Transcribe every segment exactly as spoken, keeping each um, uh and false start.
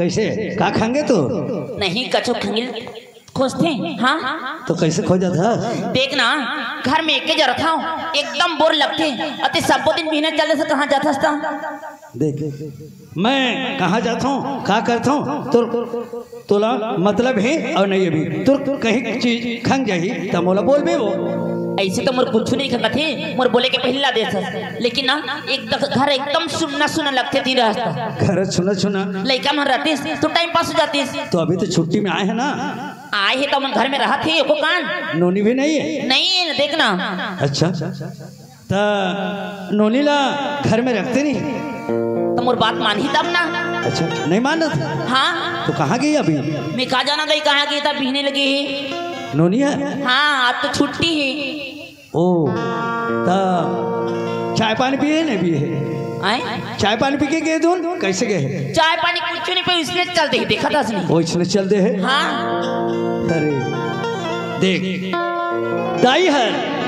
कैसे का खाएंगे तो नहीं कचो खंगिल खोजते हाँ तो कैसे खोजा था? देखना घर में एक जरा था एकदम बोर लगते अति सब दिन महीने चलने से कहाँ जाता था। देख मैं कहाँ जाता हूँ का करता हूँ तो तोला मतलब है और नहीं भी तो कहीं चीज खंग जाही तो मोला बोल भी वो ऐसे तो मोर कुछ नहीं खंगा थे मोर बोले के पहला देश लेकिन ना एक घर एकदम सुनना सुना लगते थी रास्ता घर सुना सुना लड़का में रहते तो टाइम पास हो जाते। तो अभी तो छुट्टी में आए हैं ना? आए हैं तो हम घर में रहा थे को कान नोनी भी नहीं है? नहीं है देखना। अच्छा तो नोनी ला घर में रखते नहीं तो मोर बात मानी तब ना। अच्छा नहीं माना था? हाँ तो कहाँ गई अभी? मैं कहा जाना गई कहाँ गई था पीने लगी है नोनी है? हाँ आज तो छुट्टी है। ओ ता चाय पानी पिए नहीं पिए? आए चाय पानी पी के गए दून कैसे गए? चाय पानी कुछ नहीं पे इसने चलते ही देखा था उसने। वो इसने चल दे है? हाँ अरे देख दाई है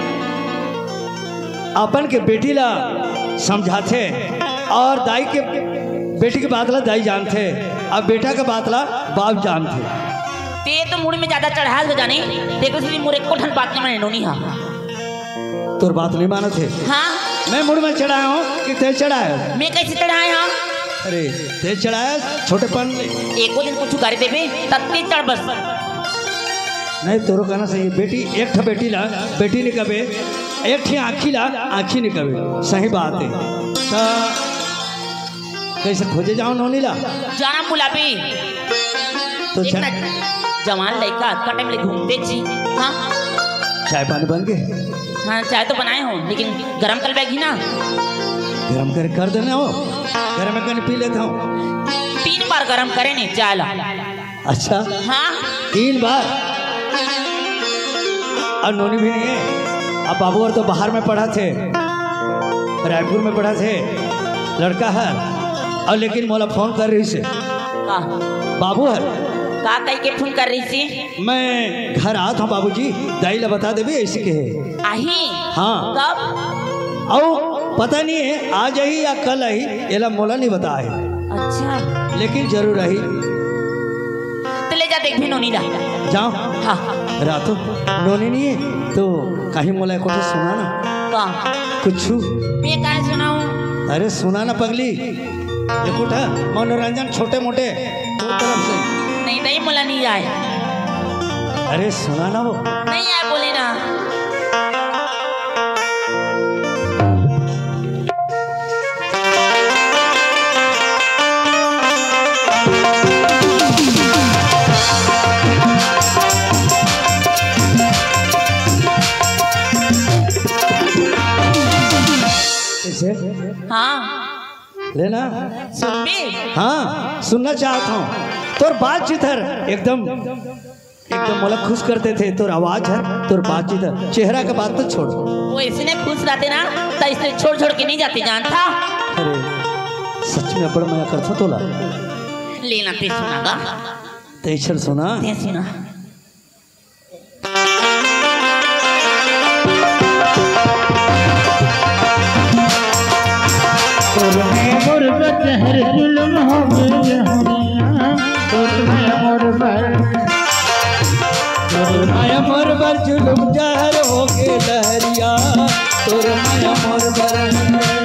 अपन के बेटी ला समझाते और दाई के बेटी के बात ला दाई जानते अब बेटा के बात ला बाप जानते। ते तो मुड़ में ज्यादा चढ़ाल हो जाने देखो इसलिए मुड़ एक कोठन बात नहीं माने नोनी। हाँ तोर बात नहीं माना थे? हाँ मैं मुड़ में चढ़ाया हूँ कि ते चढ़ाया? मैं कैसे चढ़ाया? हाँ अरे ते चढ़ाया छोटेपन एको दिन कुछ गाड़ी देवे तत्ते चढ़ बस नहीं तोरो कहना सही बेटी एक ठा बेटी ला बेटी ने कबे एक ठे आँखी ला आँखी ने कबे सही बात है। तो कैसे खोजे जाओ नोनी ला? जाना बुलाबी तो जवान लड़का का टाइम ले घूमते जी। हाँ चाय पानी बन गए? हाँ चाय तो बनाए हो लेकिन गरम कर बैगी ना गरम कर कर देना हो गरम में कर पी लेता हूँ। तीन बार गरम करे नहीं चाय ला। अच्छा हाँ तीन बार? और नोनी भी नहीं है? अब बाबू और तो बाहर में पढ़ा थे रायपुर में पढ़ा थे लड़का है और लेकिन मोला फोन कर रही से बाबू है का कई के फोन कर रही थी? मैं घर आता हूँ बाबूजी दाई ला बता देवी ऐसी के है आही। हाँ कब? और पता नहीं है आज आई या कल आई ये मोला नहीं बता है। अच्छा लेकिन जरूर आई तो ले जा देख भी नोनी ला जाओ। हाँ रातो नोनी नहीं है तो कहीं मोला कुछ सुना ना का कुछ मैं कहा सुनाऊं? अरे सुना ना पगली ये कुछ मनोरंजन छोटे मोटे दो तरफ से नहीं नहीं मोला नहीं आए। अरे सुना ना वो नहीं आए बोले ना। हाँ लेना सुन भी? हाँ सुनना चाहता हूँ तोर बातचीत है एकदम एकदम मोला खुश करते थे तोर आवाज है तोर बातचीत है चेहरा का बात तो छोड़ वो इसने खुश रहते ना तो इसने छोड़ छोड़ के नहीं जाते जानता। अरे सच में बड़ा मजा करता तोला लेना ते सुनागा तेचर सुना ते सुना जहर जुल्म हो गए मोर बर जुल्म जहर हो गए लहरिया तोर माया मोर बर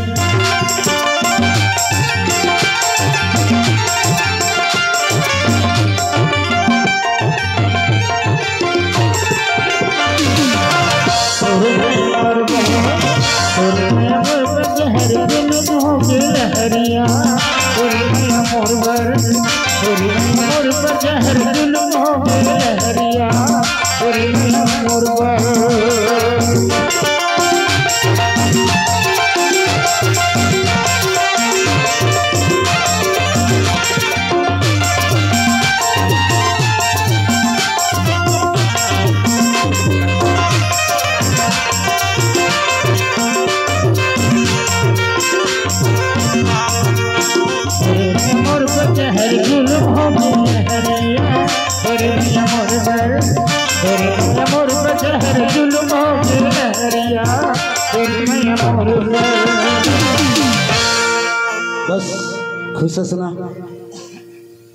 लहरिया मोर बर मोर पर जहर जुल्म हो गए लहरिया मोर बर बस खुश हंसना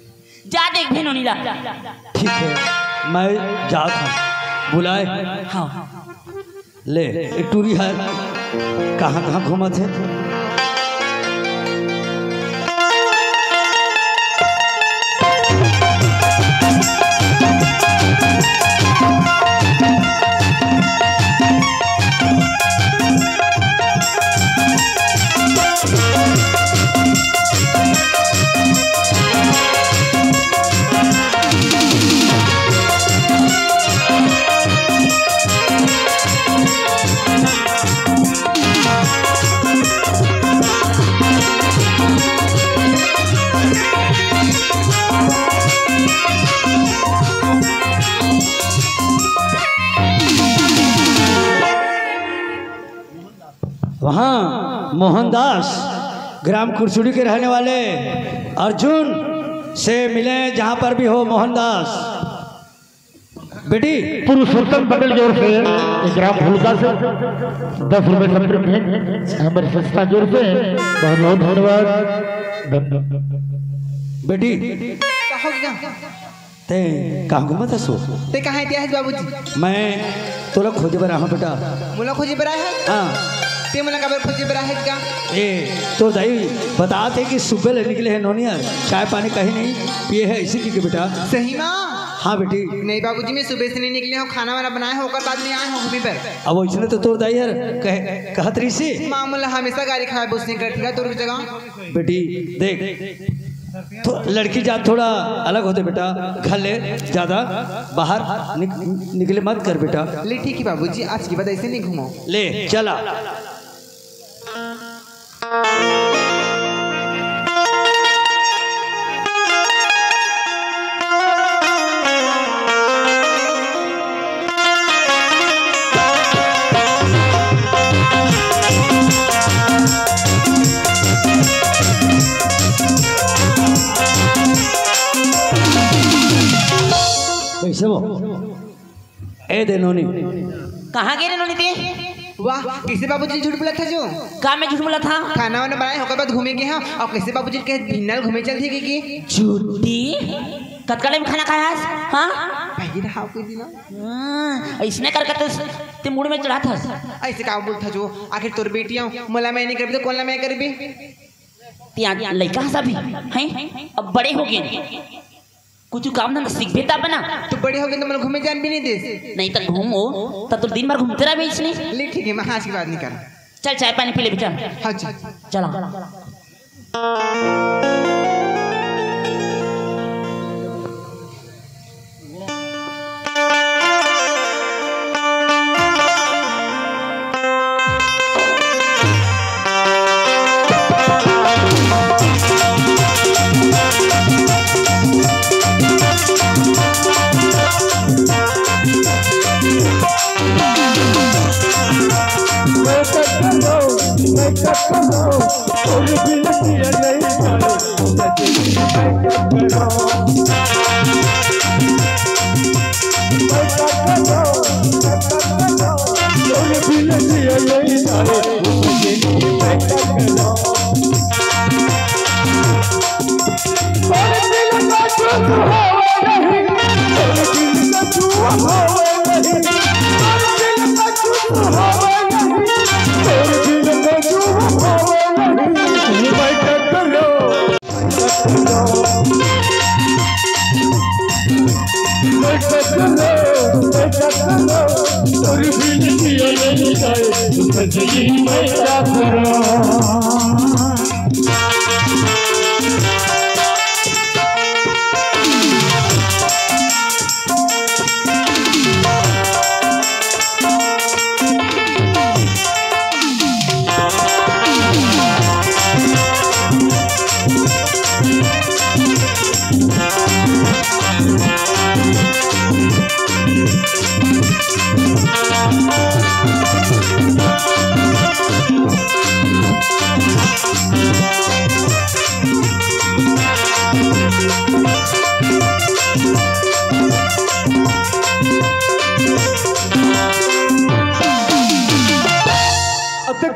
देख भी नोनीला। ठीक है मैं जात हूँ बुलाए। हाँ ले एक टूरी है कहाँ कहाँ घूमत है। वहाँ मोहनदास ग्राम कुरसुड़ी के रहने वाले अर्जुन से मिले जहाँ पर भी हो मोहनदास। बेटी पुरुषोत्तम पटेल की ओर से ग्राम फुलका से दस रुपए संतृप्त है हमारी संस्था की ओर से बहुत बहुत धन्यवाद। बेटी हो गया ते कहाँ घूमत है सो ते कहाँ है बाबूजी? मैं तोला खोजे बरा हूँ बेटा। मुला खोजे बरा है हाँ ते मुला कबर खोजे बरा है क्या? ए तो दाई बताते कि सुबह ले निकले हैं नोनिया चाय पानी कहीं नहीं पिए है इसी की बेटा। सही माँ? हाँ बेटी। नहीं बाबूजी मैं सुबह से नहीं निकले हूँ खाना वाना बनाए होकर बाद में आए हूँ घूमी पर। अब इसने तो तोर दाई यार कह कहत रही सी माँ मुला हमेशा गाड़ी खराब उसने करती है तोर जगह। बेटी देख तो लड़की जात थोड़ा अलग होते बेटा घर ले ज्यादा बाहर निक, निकले मत कर बेटा। ले ठीक है बाबूजी आज की बात ऐसे नहीं घूमो। ले चला कैसे वो ए दे नोनी कहाँ गए रे नोनी ते? वाह कैसे बाबूजी झूठ बोला था जो? का मैं झूठ बोला था? खाना वाना बनाए होकर बाद घूमे गए हैं और कैसे बाबूजी के भिन्नल घूमे चलते गए की? झूठी तत्काल में खाना खाया हाँ भाई रहा कोई दिन इसने कर करते ते मूड में चढ़ा था। ऐसे का बोल था जो आखिर तोर बेटियां मोला मैं नहीं करबी तो कौन ला मैं करबी? त्याग लड़का सब हैं अब बड़े हो गए कुछ काम धंधा सीख भी तब ना। तो बड़े हो गए तो मतलब घूमे जान भी नहीं दे नहीं तो घूमो तब तो दिन भर घूमते रहे इसने। ले ठीक है मैं आज की बात नहीं कर। चल चाय पानी पी ले बेटा। हाँ जी चला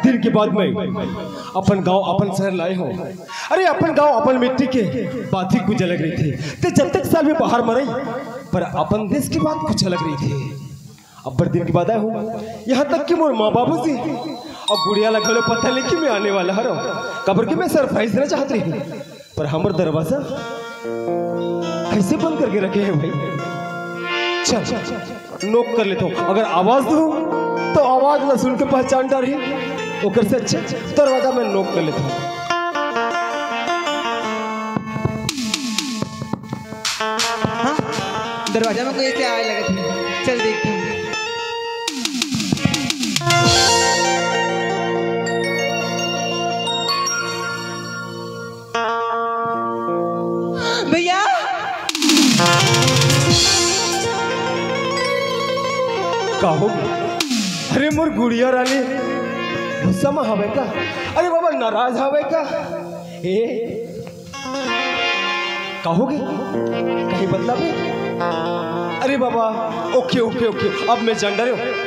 दिन के बाद मैं अपन गांव अपन शहर लाए हूँ। अरे अपन गांव अपन मिट्टी के बात ही कुछ अलग रही थी। ते जब तक साल में बाहर मरई पर अपन देश की बात कुछ अलग रही थी। अब बड़े दिन के बाद आया हूँ, यहाँ तक कि मोर माँ बाबू जी और गुड़िया लगा लो पता नहीं कि मैं आने वाला हूँ। कबर के मैं सरप्राइज देना चाहती हूँ पर हमारा दरवाजा कैसे बंद करके रखे हैं भाई। चल नोक कर लेता हूँ, अगर आवाज दूँ तो आवाज न सुन के पहचान डाली ओकर से अच्छा दरवाजा में नोक कर लेता हूँ। हाँ दरवाजा में कोई ऐसे आए लगे थे, चल देखते हैं। भैया कहो अरे मोर गुड़िया रानी गुस्सा में हवे का? अरे बाबा नाराज हवे का? ए कहोगे कहीं बदला भी? अरे बाबा ओके ओके ओके अब मैं जान रही हूँ।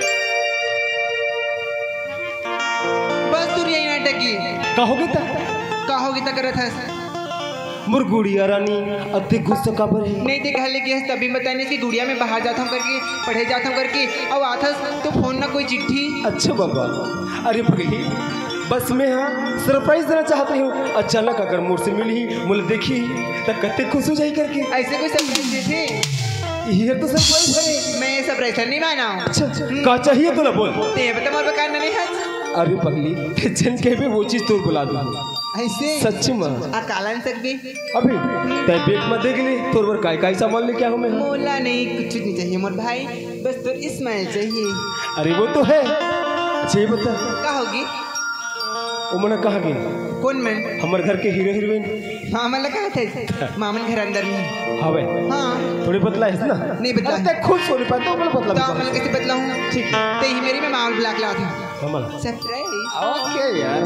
बस तू यही नाटक की कहोगे ता कहोगी तक करत है मोर गुड़िया रानी अति गुस्सा का पर है। नहीं देख हले के तभी बताने की गुड़िया में बाहर जाता हूँ करके पढ़े जाता हूँ करके और आता तो फोन ना कोई चिट्ठी। अच्छा बाबा अरे भगली बस मैं हाँ सरप्राइज देना चाहती हूँ। अचानक अगर मुझसे मिली मुझे देखी तो कते खुश हो जाई करके। ऐसे कोई सरप्राइज थे ये तो सरप्राइज है। मैं सरप्राइज नहीं माना हूँ। अच्छा का चाहिए तो ना बोल। ते बता मोर बकार नहीं है। अरे पगली टेंशन के भी वो चीज तो बुला दूँ ऐसे सच्ची माँ आ कालन तक भी अभी तय पेट में देख ली तोर बर काय काय सामान लेके आऊँ मैं। मोला नहीं कुछ नहीं चाहिए मोर भाई बस तो इस्माइल चाहिए। अरे वो तो है। अच्छा ये बता क्या होगी वो मैंने कहा गई कौन मैं हमारे घर के हीरो हीरोइन मामन लगा थे मामन घर अंदर में हवे हाँ थोड़ी बदला है ना? नहीं बदला अरे खुद सोनी पाता हूँ तो बदला मैं कैसे बदला हूँ। ठीक है ते ही मेरी मैं मामल ब्लैक ला था कमल सरप्राइज। ओके यार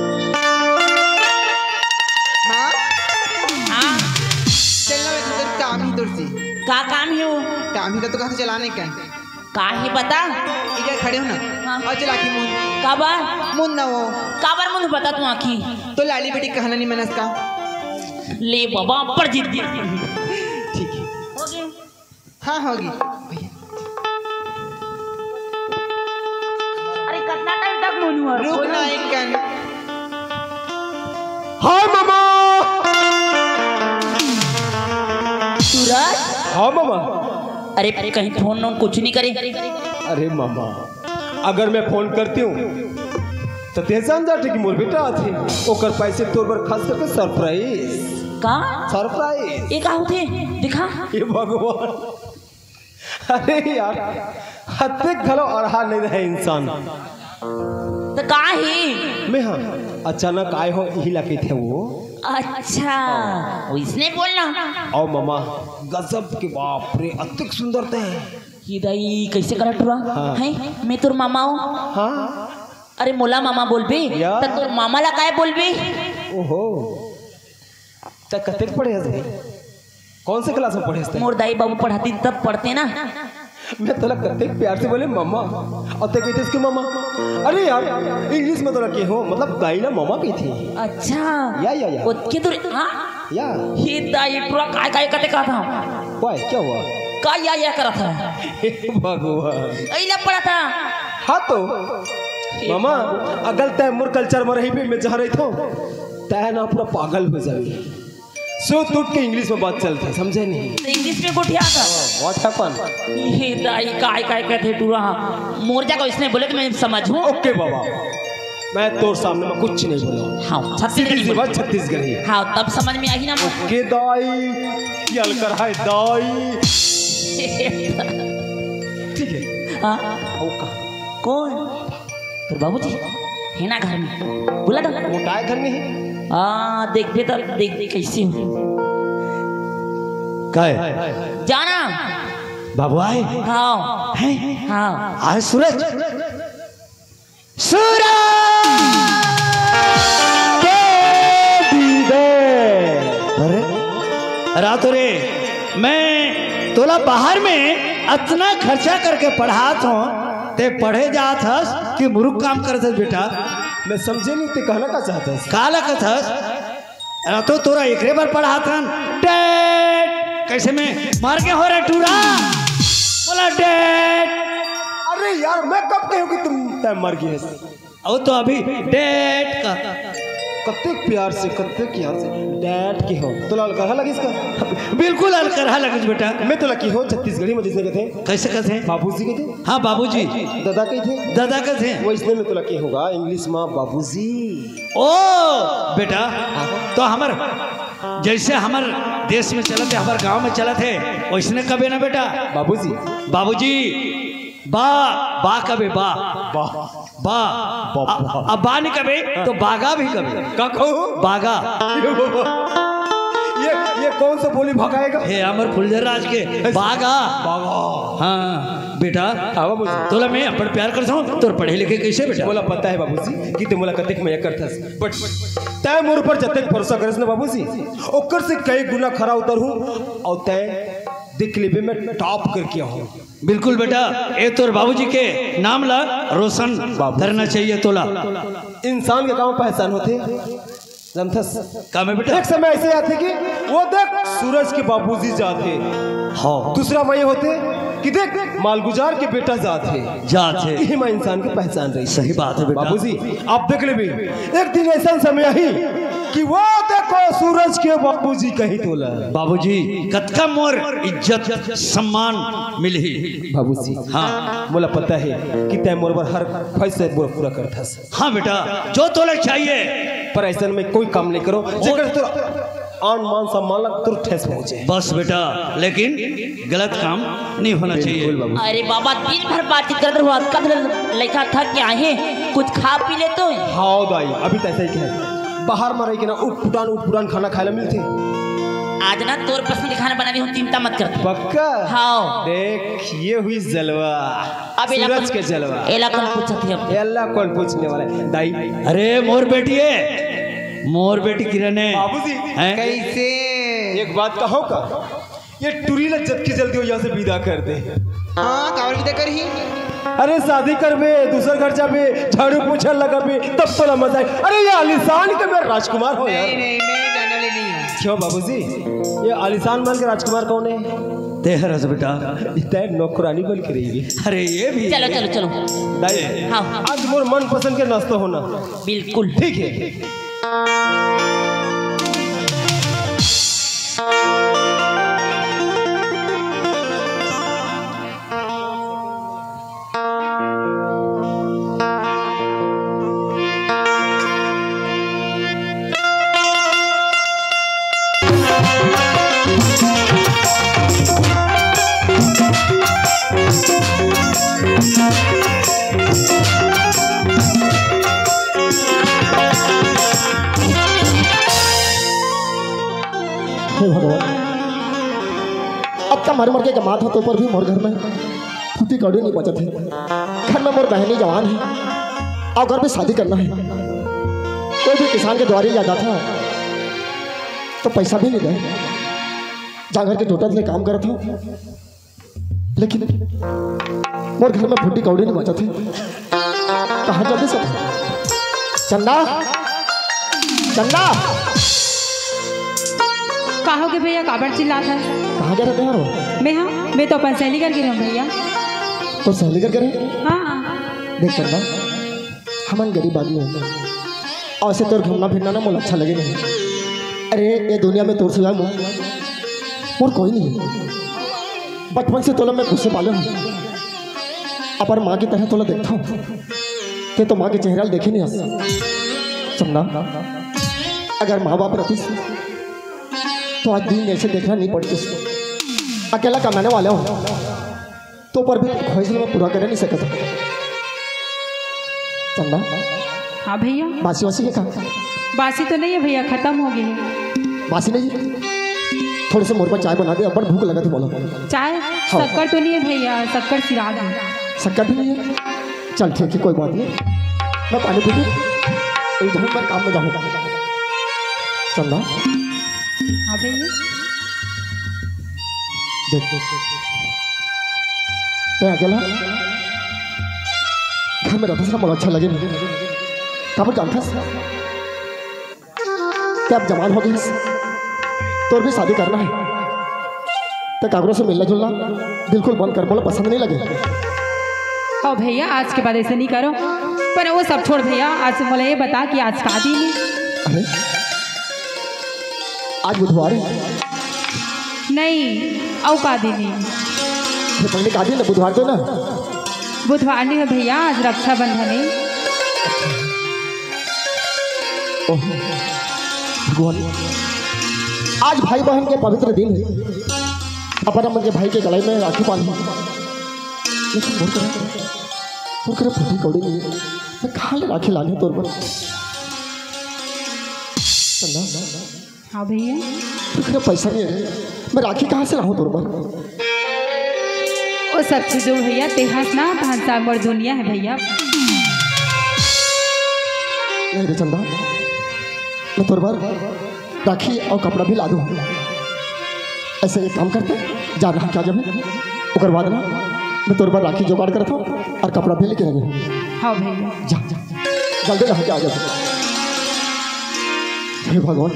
माँ हाँ चलना मैं तुझे काम ही दूर से का काम है वो? काम ही तो कहाँ से चलाने का का ही बता इधर खड़े हो ना हाँ। और चला के मुन काबर मुन ना वो काबर मुझे बता तू आखी तो लाली बेटी कहना नहीं मनस का। ले बाबा पर जीत गया। ठीक है हो गया हाँ होगी भैया अरे कितना टाइम तक मोनू है रुक ना एक कन हाँ मामा सूरज हाँ मामा अरे कहीं फोन ना कुछ नहीं करे। अरे मामा अगर मैं फोन करती हूँ तो ते जान जाते कि मोर बेटा आथे ओकर पैसे तोर पर खास करके सरप्राइज का सरप्राइज ये का होते दिखा ये भगवान। अरे यार हत्ते घलो अरहा नहीं रहे इंसान तो का ही मैं हाँ अचानक आए हो यही लगे थे वो। अच्छा वो इसने बोलना और मामा गजब के बाप रे अतिक सुंदर थे। ये दाई कैसे करट रहा हाँ। है मैं तोर मामा हूँ। हाँ अरे मोला मामा बोलबे यार। तो तोर मामा ला काय बोलबे। ओहो तो कतेक पढ़े हस कौन से क्लास में पढ़े हस मोर दाई बाबू पढ़ाती तब पढ़ते ना। मैं तोला कतेक प्यार से बोले मामा और ते कहते इसके मामा। अरे यार इंग्लिश में तोला के हो मतलब दाई ना मामा की थी। अच्छा या या या उसके दूर हाँ या ये दाई पूरा काय काय करते कहा था वाह क्या हुआ का या या करा था हे भगवान ऐला पड़ा था। हाँ तो मामा अगल तय मोर कल्चर में रही भी मैं जहाँ रही थो तय ना पूरा पागल हो जाए सो टूट के इंग्लिश में बात चलता समझे नहीं। तो इंग्लिश में गोठिया था व्हाट हैपन ये दाई काय काय कहते तू रहा मोर्चा को इसने बोले कि मैं समझूं। ओके बाबा मैं तोर सामने में कुछ नहीं बोला। हाँ सीधी सी छत्तीसगढ़ी बात छत्तीसगढ़ी। हाँ तब समझ में आई ना मुझे। ओके दाई चल कर है दाई ठीक है। हाँ ओका कौन तो बाबूजी है ना घर में बोला था वो काय घर में है हाँ देख दे तो देख दे कैसे हो काय जाना बाबू आए हाँ हैं हाँ आए सूरज सूरज अरे रात रे मैं तोला बाहर में इतना खर्चा करके पढ़ात हूँ ते पढ़े जात हस कि मुरुख काम करत हस बेटा। मैं समझे नहीं ते कहना का चाहता है। काला कथस अरे तो तोरा एकरे बार पढ़ा था डेट कैसे में मार के हो रहा टूरा बोला डेट। अरे यार मैं कब कहूँ कि तुम तय मर गए और तो अभी डेट का कत्ते प्यार से कत्ते यार से डैड की हो तो लाल कहा लगी इसका बिल्कुल अलकरहा लगे बेटा। मैं तो लकी हो छत्तीसगढ़ी में जिसने कहते हैं कैसे कहते हैं बाबूजी के थे। हाँ बाबूजी दादा के थे दादा कहते हैं वो इसने में तो लकी होगा इंग्लिश में बाबूजी। ओ बेटा तो हमर जैसे हमर देश में चलते हमारे गांव में चलते वैसने कबे ना बेटा बाबूजी बाबूजी बा बा कबे बा बा बा अब बा नहीं कबे तो बागा भी कबे का कहो बागा। ये ये कौन सा बोली भगाएगा हे अमर फुलझर राज के बागा बागा। हाँ बेटा हाँ बाबूजी तोला मैं अपन प्यार करता हूँ तोर पढ़े लिखे कैसे बेटा बोला पता है बाबूजी कि तुम बोला कतेक मैं करता बट तय मोर पर जतेक भरोसा करस ना बाबूजी ओकर से कई गुना खरा उतर हूँ और तय देख लेबे मैं टॉप करके हूँ। बिल्कुल बेटा ए तोर बाबूजी के नाम ला रोशन करना चाहिए तोला। इंसान के काम पहचान होते रमथस काम है बेटा। एक समय ऐसे आते कि वो देख सूरज के बाबूजी जाते हाँ दूसरा वही होते कि देख मालगुजार के बेटा जाते जाते यही मां इंसान की पहचान रही। सही बात है बेटा। बाबूजी आप देख ले भी एक दिन ऐसा समय आई कि वो देखो सूरज के बाबूजी कहीं तोला बाबूजी कतका मोर इज्जत सम्मान मिली बाबूजी। हाँ मोला पता है कि तय मोर पर हर ख्वाहिश से पूरा करता। हाँ बेटा जो तोला चाहिए पर ऐसा में कोई काम नहीं करो जेकर तो आन मान सम्मान लग तो ठेस पहुंचे बस बेटा लेकिन गलत काम नहीं होना चाहिए। अरे बाबा दिन भर बातचीत करते हुआ कद लड़का थक के आए कुछ खा पी ले तो। हाँ दाई अभी तो ऐसा ही क्या बाहर में रह के ना उठ पुरान उठ पुरान खाना खाए ला मिलते। आज ना तोर पसंद के खाना बना दी हूँ चिंता मत कर। पक्का हाँ देख ये हुई जलवा अब सूरज के जलवा एला कौन पूछा थी अब अल्लाह कौन पूछने वाला है दाई। अरे मोर बेटी है मोर बेटी किरण है बाबूजी हैं? कैसे एक बात कहो का ये टूरी ला जबकि जल्दी हो यहाँ से विदा कर दे। हाँ कावर विदा कर ही अरे शादी करबे दूसर घर जाबे झाड़ू पोछा लगाबे तब तो ना मजा आए। अरे ये आलिशान के मैं राजकुमार हो यार। नहीं नहीं मैं जाने वाली नहीं हूँ। क्यों बाबूजी ये आलिशान महल के राजकुमार कौन है? तेहरस बेटा इतना नौकरानी बन के रही अरे ये भी चलो चलो चलो दाई हाँ आज मोर मन पसंद के नाश्ता होना बिल्कुल ठीक है। हे भगवान अब का मर मर के कमात हो तो पर भी मोर घर में फूटी कौड़ी नहीं बचत है। घर में मोर बहनी जवान है और घर में शादी करना है। कोई भी किसान के द्वारे जाता था तो पैसा भी नहीं दे जहाँ घर के टोटल से काम करता हूँ लेकिन मोर घर में फूटी कौड़ी नहीं बचत है। कहाँ जाते सब चंदा चंदा कहोगे भैया काबर चिल्लात है। कहाँ जा रहे हो? मैं हाँ मैं तो अपन सहेली करके रहूँ भैया। तो सहेली करके रहे हाँ देख चंदा हम गरीब आदमी हैं और ऐसे तोर घूमना फिरना ना मुझे अच्छा लगे नहीं। अरे ये दुनिया में तोर सिवाय मोर मोर कोई नहीं है। बचपन से तोला मैं खुद से पाले हूँ अपर माँ की तरह तोला देखता हूँ ते तो माँ के चेहरा देखे नहीं हंस चंदा अगर माँ बाप रहती तो आज दिन ऐसे देखना नहीं पड़ती। अकेला कमाने वाले हो तो पर भी ख्वाहिश में पूरा कर नहीं सकता। चंदा हाँ भैया बासी वासी के कहा बासी तो नहीं है भैया खत्म हो गई है। बासी नहीं थोड़े से मोर पर चाय बना दे अब भूख लगा थी बोलो। चाय शक्कर तो नहीं है भैया शक्कर सिरा दे। शक्कर भी नहीं है चल ठीक है कोई बात नहीं मैं पानी पी के इधर मैं काम में जाऊँगा। चंदा हाँ भैया देख तो अकेला घर में रहता से मुझे अच्छा लगे नहीं खबर जानता क्या अब जवान हो गई तो और भी शादी करना है तो काबरों से मिलना जुलना बिल्कुल बंद कर, बोला पसंद नहीं लगे। ओ भैया आज के बाद ऐसे नहीं करो, पर वो सब छोड़ भैया, आज बोले ये बता कि आज का दिन है। अरे आज बुधवार है। नहीं औ का दिन है, ये पहले का दिन है, बुधवार तो ना। बुधवार नहीं है भैया, आज रक्षाबंधन है। ओह भगवान, आज भाई बहन के पवित्र दिन है। अपन मन के भाई के गले में राखी बांधी, लेकिन बोल कर बोल कर फटी कौड़ी नहीं है। मैं कहाँ ले राखी लानी तोर पर? चंदा हाँ भैया, तो पैसा नहीं है, मैं राखी कहाँ से लाऊं तोर पर? वो सब चीज़ों भैया तेहास ना भांसा मर दुनिया है भैया। नहीं रे चंदा, मैं तोर पर राखी और कपड़ा भी ला दूँ। ऐसे एक काम करते जा रहा क्या जब ओकर बाद ना मैं तोर पर राखी जुगाड़ करता हूँ और कपड़ा भी लेके लगे। हाँ भैया जा जा जल्दी रहा के आ जा। हे भगवान,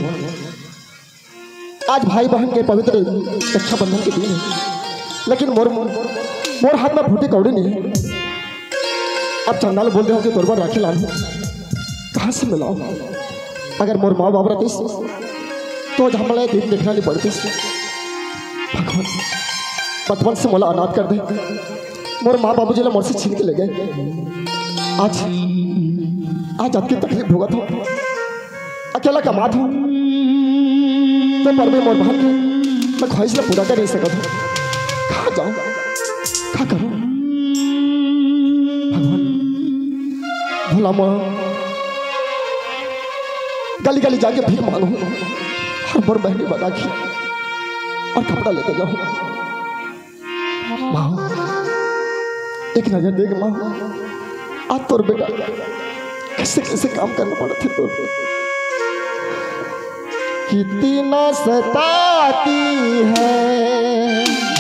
आज भाई बहन के पवित्र रक्षाबंधन के दिन है, लेकिन मोर मोर हाथ में फूटी कौड़ी नहीं है। अब चंदाल बोल दे कि तोर पर राखी लानी कहाँ से मिलाओ? अगर मोर माँ बाप रहती तो हमारे दिन देखना नहीं पड़ती। भगवान बचपन से मोला अनाथ कर दे, मोर माँ बाबू जी मोर से छीन के ले गए। आज आज आपकी तकलीफ भुगत हूँ, अकेला कमात हूँ, तो पर भी मोर बहन की मैं ख्वाहिश पूरा कर नहीं सकता हूँ। कहाँ जाऊँ, कहाँ करूँ? भगवान भोला माँ गली गली जाके भीख मांगू और मोर बहनी बना की और कपड़ा लेके जाऊँ। माँ एक नजर देख माँ, आज तोर बेटा कैसे कैसे काम करना पड़ा थे तोर पे। कितना सताती है,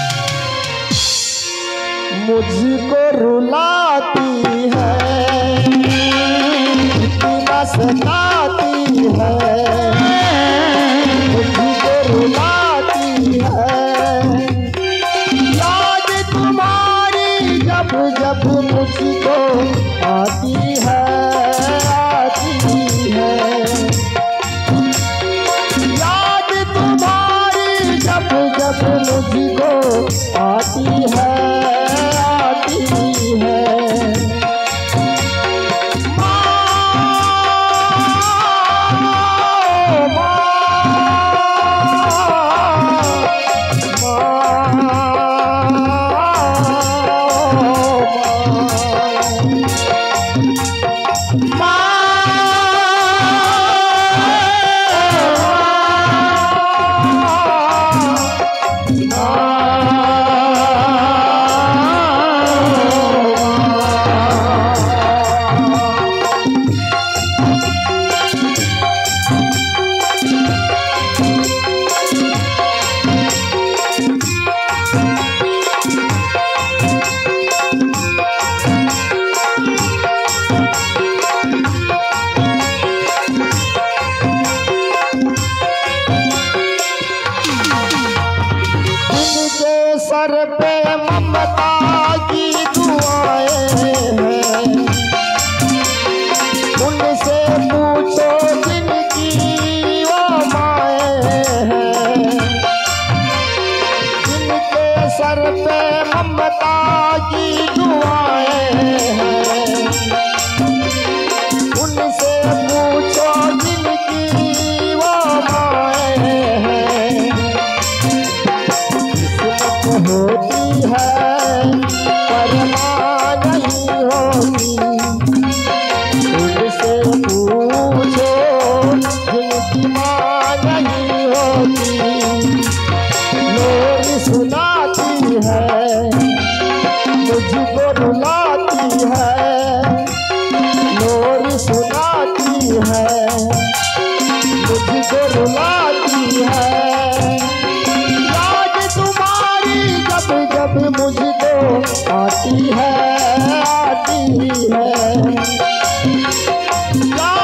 मुझको रुलाती है, कितना सताती है, मुझको रुलाती है। याद तुम्हारी जब जब मुझको आती है, आती है। याद तुम्हारी जब जब मुझको आती है, आती है। सर पे ममता की दुआएं हैं, उनसे पूछो जिनकी वो माएं हैं। जिनके सर पे ममता की दुआएं हैं, उनसे पूछो जिनकी वो माएं हैं। होती है पर माँ नहीं होती, उनसे पूछो जिनकी माँ नहीं होती। लोरी सुनाती है, मुझको रुलाती है, लोरी सुनाती है, मुझको रुलाती है। जब जब मुझको आती है, आती है।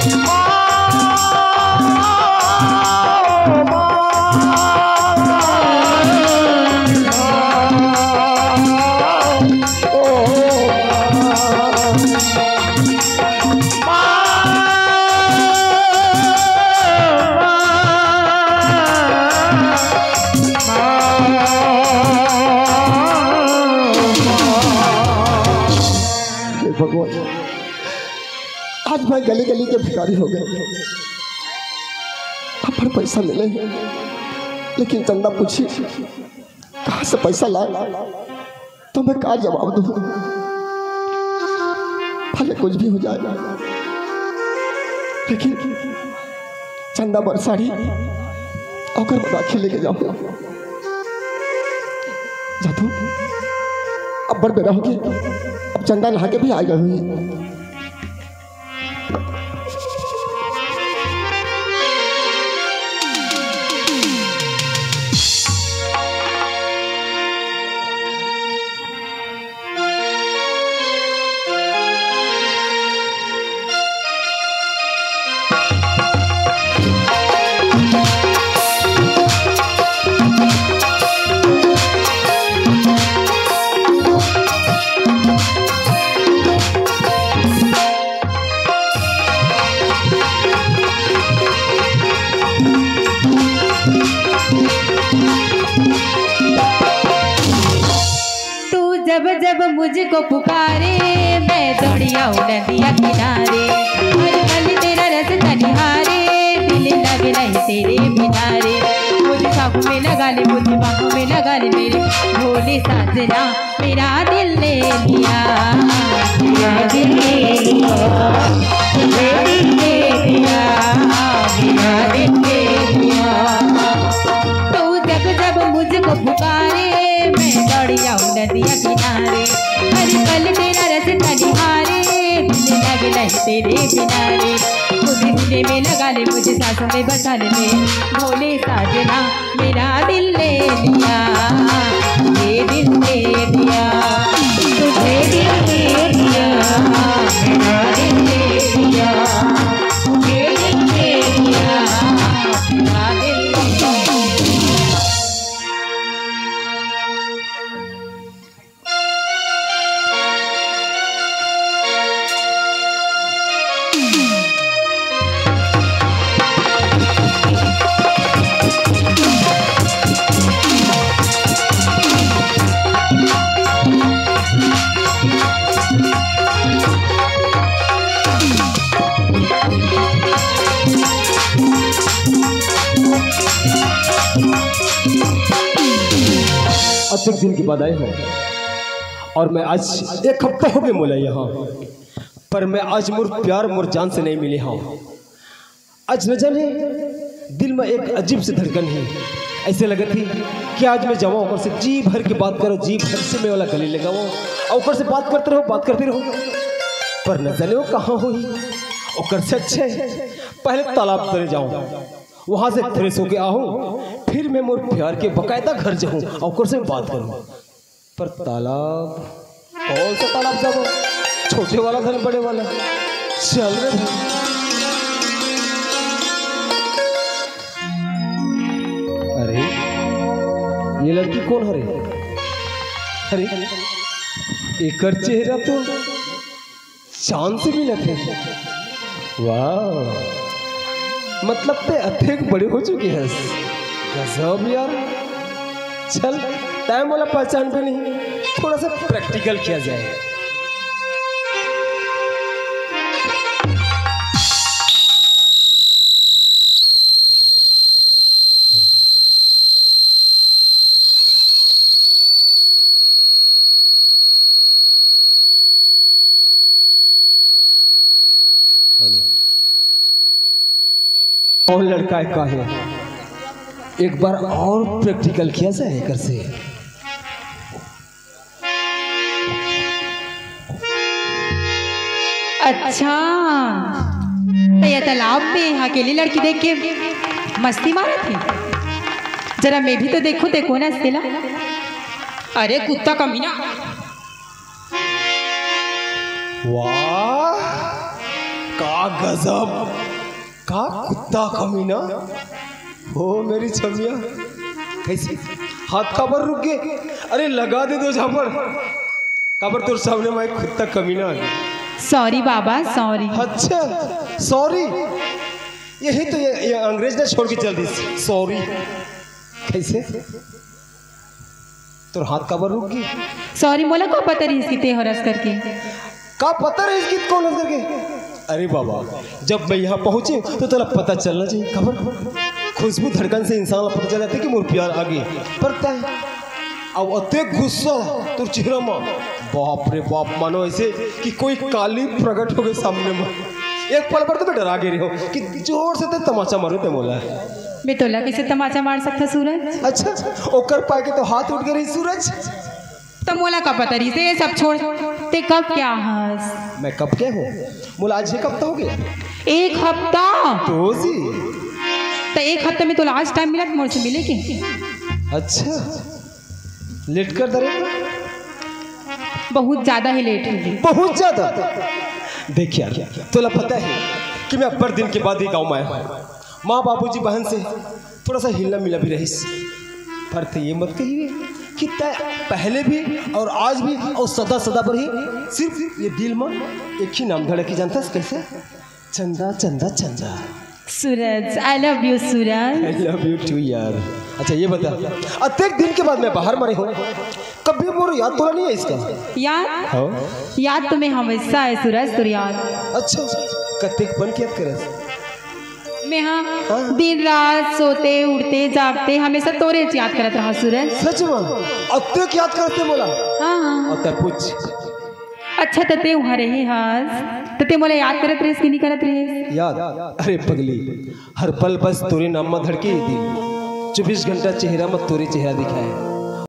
आज मैं गली गली के भिखारी हो गए, अब पर पैसा मिले, लेकिन चंदा पूछी कहाँ से पैसा लाए तो मैं क्या जवाब दूँ। भले कुछ भी हो जाए, लेकिन चंदा बरसाड़ी और राखी लेके जाओ। जातो अब बड़ बेरा होगी, अब चंदा नहा के भी आएगा हुई। जब जब मुझको पुकारे मैं दौड़ी आऊं नदिया किनारे, हर पल तेरा रस तनिहारे, दिल लगे नहीं तेरे बिनारे। मुझे सांपों में लगा ले, मुझे बाहों में लगा ले, मेरे भोले साजना मेरा दिल ले लिया, मेरा दिल ले लिया, मेरा दिल ले लिया, मेरा दिल ले लिया। तो जब जब मुझको पुकारे मैं दौड़ी आऊं नदिया किनारे, हर पल तेरा रस तनिहारे, दिल लगे नहीं तेरे बिनारे। मुझे सीने में लगा ले, मुझे सांसों में बसा ले, मेरे भोले साजना मेरा दिल ले लिया, ये दिल ले दिया, तुझे दिल ले दिया, मेरा दिल ले दिया, ये दिल ले दिया, मेरा दिल ले दिया। अच्छे दिन के बाद आए हो और मैं आज एक हफ्ता हो गए मोला यहाँ, पर मैं आज मोर प्यार मोर जान से नहीं मिले हाँ। आज न जाने दिल में एक अजीब से धड़कन है, ऐसे लगे थी कि आज मैं जाऊँ ऊपर से जी भर के बात करो, जी भर से मैं वाला गले लगाऊँ और ऊपर से बात करते रहो बात करते रहो, पर न जाने वो कहाँ हुई। और से अच्छे पहले तालाब तले जाऊँ, वहाँ से फ्रेश होके आऊँ, फिर मैं मोर प्यार के बकायदा घर जाऊँ और से बात करूँ। पर तालाब कौन सा तालाब जाओ, छोटे वाला था बड़े वाला, चल रहे अरे ये लड़की कौन हरे, अरे एक चेहरा तो चांद से भी लगे, वाह मतलब ते अत्यधिक बड़े हो चुके हैं गजब यार। चल टाइम वाला पहचान पे नहीं, थोड़ा सा प्रैक्टिकल किया जाए। कौन लड़का है का है, एक बार और प्रैक्टिकल किया जाए कर से। अच्छा तो ये तालाब में अकेली लड़की देख के मस्ती मारे थे, जरा मैं भी तो देखो देखो ना स्टेला। अरे कुत्ता कमीना, वाह का क्या गजब, का कुत्ता कमीना हो मेरी छमिया। कैसे हाथ काबर रुक गए? अरे लगा दे दो झापड़, काबर तोर सामने में एक कुत्ता कमीना आ गया। सॉरी बाबा सॉरी। अच्छा सॉरी, यही तो ये, ये अंग्रेज ने छोड़ के चल दी सॉरी। कैसे तोर हाथ काबर रुक गई? सॉरी मोला को पता रही इसकी ते हरस करके। का पता है इसकी कौन हंस करके? अरे बाबा जब मैं यहाँ पहुंचे तो तेरा पता चलना चाहिए। खबर खुशबू धड़कन से इंसान पता चल जाता है कि मोर प्यार आगे पड़ता है। अब अते गुस्सा तुर चेहरा में, बाप रे बाप, मानो ऐसे कि कोई काली प्रकट हो गए सामने में। एक पल पर तो मैं डरा गई हो कि जोर से ते तमाचा मारो ते मोला। मैं तोला कैसे तमाचा मार सकता सूरज? अच्छा ओकर पाए के तो हाथ उठ गई सूरज। तो मोला का पता रही से ये सब छोड़, ते कब क्या हंस? मैं कब क्या हूँ मोला? आज एक हफ्ता हो गया। एक हफ्ता? तो जी तो एक हफ्ते में तो लास्ट टाइम मिला मोर से मिले के? अच्छा लेट कर दरे, बहुत ज्यादा ही लेट हो गई। बहुत ज्यादा। देख यार तोला पता है कि मैं अब्बर दिन के बाद ही गाँव में आया। माँ बाबूजी बहन से थोड़ा सा हिलना मिला भी रही, पर तो ये मत कहिए कि तय पहले भी और आज भी और सदा सदा पर ही सिर्फ ये दिल में एक ही नाम धड़की जानता है कैसे? Chanda Chanda Chanda. Suraj I love you Suraj. I love you too यार। अच्छा ये बता, अत्येक दिन के बाद मैं बाहर मरे हूँ, कभी मोर याद तो नहीं है इसका? याद हाँ? याद तुम्हें हमेशा है सूरज तुर याद। अच्छा कत्तेक बन के याद करे? मैं हाँ दिन रात सोते उठते जागते हमेशा तोरे याद करत रहा सूरज। सच में अत्येक याद करते बोला? हाँ हाँ। और तब पूछ। अच्छा तते वहाँ रहे हास तते मोला याद करत रहे कि नहीं करत रहे? याद? अरे पगली हर पल बस तोरे नाम में धड़के ही दिल, चौबीस घंटा चेहरा में तोरे चेहरा दिखाए।